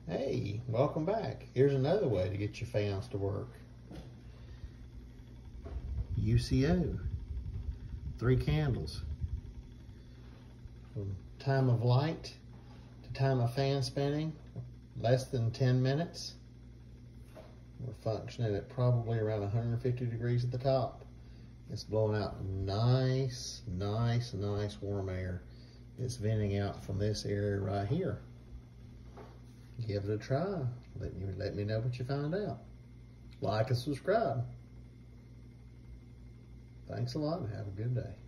Hey, welcome back. Here's another way to get your fans to work. UCO, 3 candles. From time of light to time of fan spinning, less than 10 minutes. We're functioning at probably around 150 degrees at the top. It's blowing out nice warm air. It's venting out from this area right here. Give it a try. Let me know what you find out. Like and subscribe. Thanks a lot and have a good day.